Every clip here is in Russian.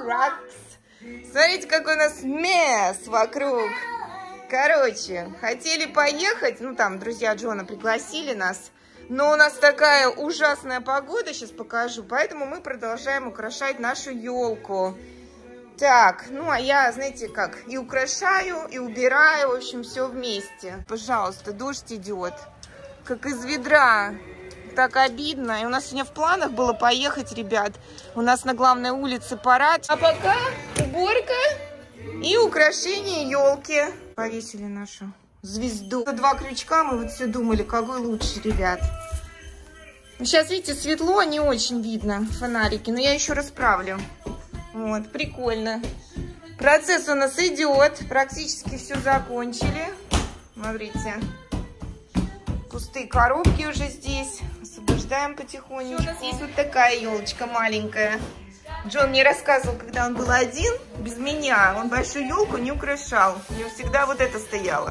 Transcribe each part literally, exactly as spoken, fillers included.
rocks. Смотрите, какой у нас месс вокруг. Короче, хотели поехать, ну там друзья Джона пригласили нас, но у нас такая ужасная погода, сейчас покажу, поэтому мы продолжаем украшать нашу елку. Так, ну а я, знаете как, и украшаю, и убираю, в общем, все вместе. Пожалуйста, дождь идет, как из ведра. Так обидно. И у нас сегодня в планах было поехать, ребят. У нас на главной улице парад. А пока уборка и украшение елки. Повесили нашу звезду. Два крючка, мы вот все думали, какой лучше, ребят. Сейчас, видите, светло, не очень видно фонарики, но я еще расправлю. Вот, прикольно. Процесс у нас идет. Практически все закончили. Смотрите. Пустые коробки уже здесь. Освобождаем потихонечку. У нас есть вот такая елочка маленькая. Джон мне рассказывал, когда он был один, без меня, он большую елку не украшал. У него всегда вот это стояло.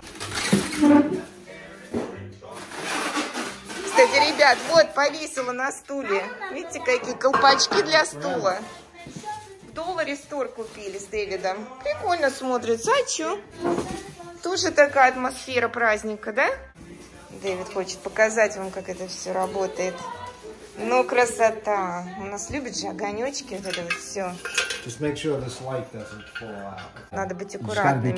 Кстати, ребят, вот повесила на стуле. Видите, какие колпачки для стула. В долларе стор купили с Дэвидом. Прикольно смотрится. А чё? Тоже такая атмосфера праздника, да? Дэвид хочет показать вам, как это все работает. Ну, красота. У нас любят же огонечки, вот это вот все. Надо быть аккуратными.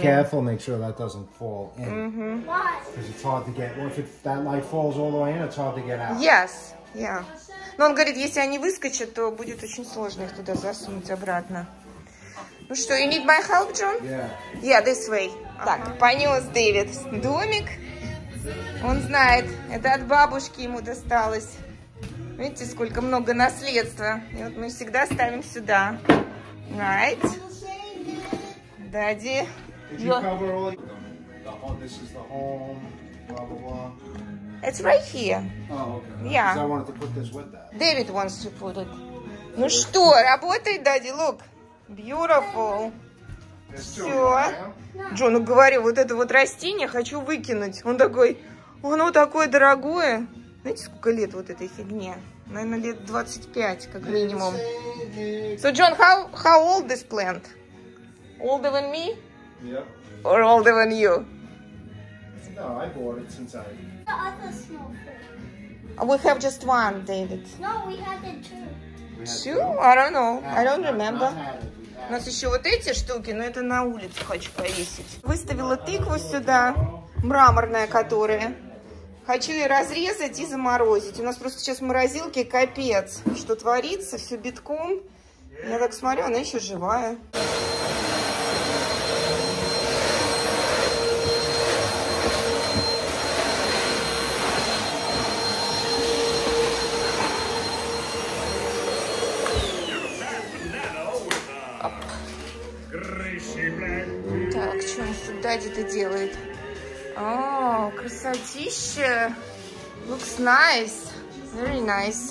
Yes, yeah. Но он говорит, если они выскочат, то будет очень сложно их туда засунуть обратно. Ну что, you need my help, John? Yeah. Yeah, this way. Так, понес Дэвид домик. Он знает, это от бабушки ему досталось. Видите, сколько много наследства. И вот мы всегда ставим сюда. Right. Daddy. It's right here. Oh, okay. Yeah. I wanted to put this with that. David wants to put it. Ну что, работает, Daddy? Look. Beautiful. Все. Джону говорю, вот это вот растение хочу выкинуть. Он такой, оно такое дорогое. Знаете, сколько лет вот этой фигне? Наверное, лет двадцать пять, как минимум. So, John, how, how old this plant? Older than me? Yep. Or older than you? No, I bought it since I... The other snow fruit. We have just one, David. No, we had it two. Two? I don't know. I don't remember. У нас еще вот эти штуки, но это на улицу хочу повесить. Выставила тыкву сюда, мраморная которая. Хочу ее разрезать и заморозить. У нас просто сейчас в морозилке капец, что творится, все битком. Я так смотрю, она еще живая. Так, что он тут Дади-то делает? О, красотища. Looks nice. Very nice.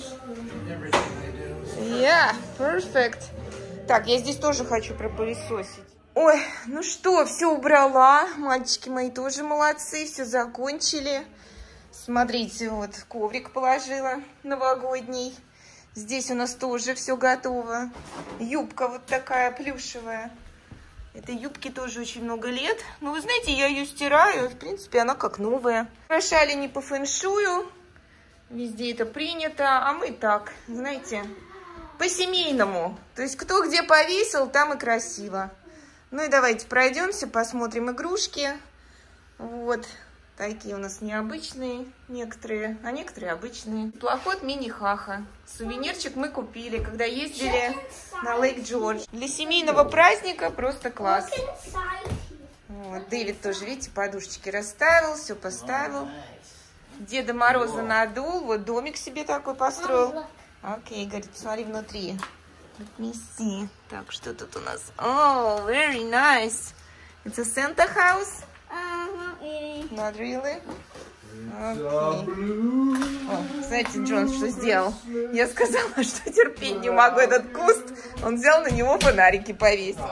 Yeah, perfect. Так, я здесь тоже хочу пропылесосить. Ой, ну что, все убрала. Мальчики мои тоже молодцы, все закончили. Смотрите, вот коврик положила новогодний. Здесь у нас тоже все готово. Юбка вот такая плюшевая. Этой юбке тоже очень много лет. Но вы знаете, я ее стираю. В принципе, она как новая. Украшали не по фэншую. Везде это принято. А мы так, знаете, по-семейному. То есть, кто где повесил, там и красиво. Ну и давайте пройдемся, посмотрим игрушки. Вот. Такие у нас необычные некоторые, а некоторые обычные. Плохот мини-хаха. Сувенирчик мы купили, когда ездили на Лейк Джордж. Для семейного праздника просто класс. Вот, Дэвид тоже, видите, подушечки расставил, все поставил. Деда Мороза надул, вот домик себе такой построил. Окей, говорит, посмотри внутри. Let me see. Так, что тут у нас? Oh, very nice. It's a Santa house? Not really? Okay. О, знаете, Джон что сделал? Я сказала, что терпеть не могу этот куст. Он взял на него фонарики повесил.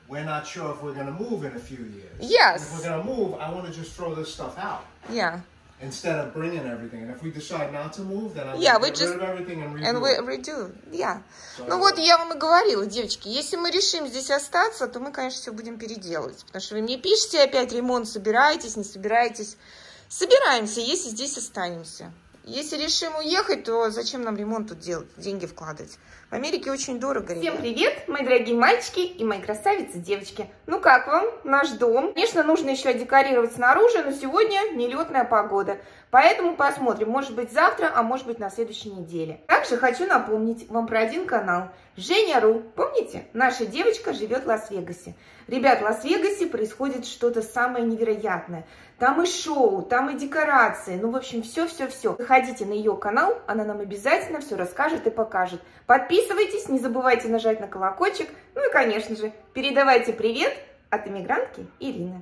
We're not sure if we're going to move in a few years. Yes. If we're going to move, I want to just throw this stuff out. Yeah. Instead of bringing everything, and if we decide not to move, then I'm yeah, gonna we get just rid of everything and redo and we it. redo, yeah. So, Ну вот я вам и говорила, девочки, если мы решим здесь остаться, то мы, конечно, все будем переделывать, потому что вы мне пишете опять ремонт, собираетесь, не собираетесь. Собираемся, если здесь останемся. Если решим уехать, то зачем нам ремонт тут делать, деньги вкладывать? В Америке очень дорого. Всем привет, мои дорогие мальчики и мои красавицы девочки. Ну как вам наш дом? Конечно, нужно еще декорировать снаружи, но сегодня нелетная погода. Поэтому посмотрим, может быть завтра, а может быть на следующей неделе. Также хочу напомнить вам про один канал. Женя.ру. Помните? Наша девочка живет в Лас-Вегасе. Ребят, в Лас-Вегасе происходит что-то самое невероятное. Там и шоу, там и декорации. Ну, в общем, все-все-все. Заходите на ее канал, она нам обязательно все расскажет и покажет. Подписывайтесь, не забывайте нажать на колокольчик. Ну и, конечно же, передавайте привет от иммигрантки Ирины.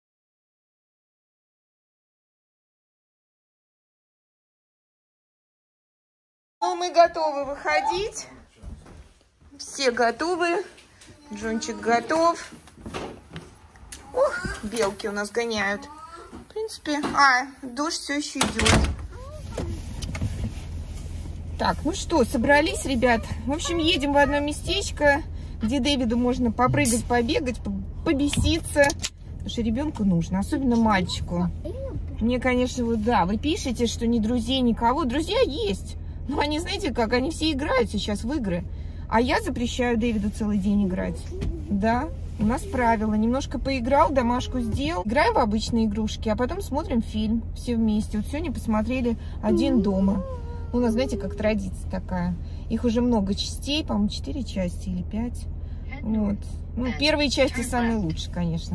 Ну, мы готовы выходить. Все готовы. Джончик готов. Ух, белки у нас гоняют. В принципе, а, дождь все еще идет. Так, ну что, собрались, ребят? В общем, едем в одно местечко, где Дэвиду можно попрыгать, побегать, побеситься. Потому что ребенку нужно, особенно мальчику. Мне, конечно, вот да, вы пишете, что ни друзей, никого. Друзья есть. Но они, знаете как, они все играют сейчас в игры. А я запрещаю Дэвиду целый день играть. Да, у нас правило. Немножко поиграл, домашку сделал. Играем в обычные игрушки, а потом смотрим фильм все вместе. Вот сегодня посмотрели «Один дома». У нас, знаете, как традиция такая. Их уже много частей, по-моему, четыре части или пять. Вот. Ну, первые части самые лучшие, конечно.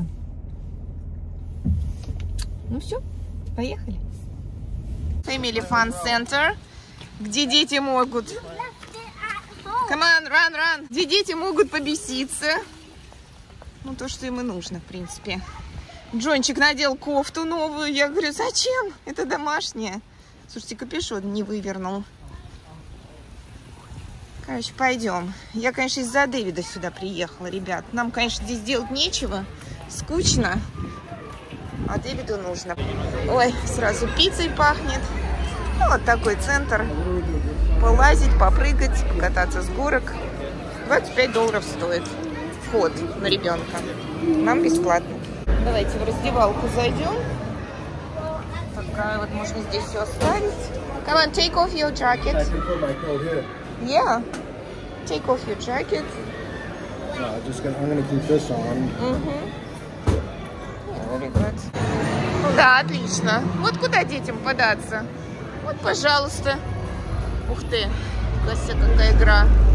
Ну все, поехали. Family Fun Center, где дети могут... Come on, run, run. Где дети могут побеситься. Ну, то, что им и нужно, в принципе. Джончик надел кофту новую. Я говорю, зачем? Это домашняя. Слушайте, капюшон не вывернул. Короче, пойдем. Я, конечно, из-за Дэвида сюда приехала, ребят. Нам, конечно, здесь делать нечего. Скучно. А Дэвиду нужно. Ой, сразу пиццей пахнет. Ну, вот такой центр. Полазить, попрыгать, покататься с горок. двадцать пять долларов стоит вход на ребенка. Нам бесплатно. Давайте в раздевалку зайдем. Такая вот, можно здесь все оставить. Come on, take off your jacket. I can put my coat here. Yeah. Take off your jacket. No, I'm just gonna, I'm gonna keep this on. Mm-hmm. Yeah, very good. Да, отлично. Вот куда детям податься? Вот, пожалуйста. Ух ты, Гася, какая игра.